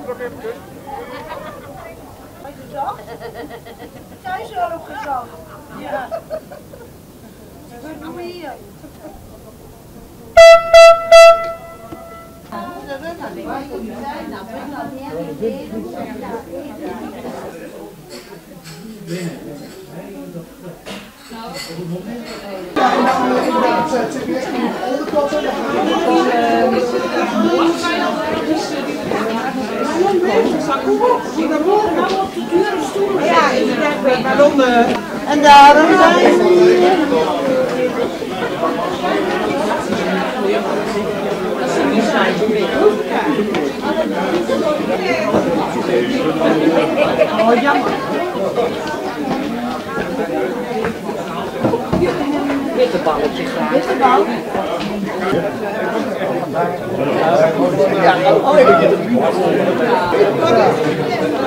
Thuis wel opgezocht. Ja. Wat doen we hier? Ja, ik ben naar Londen. En daarom zijn oh, jammer. Witte balletje graag. Witte bal? Ja, oh,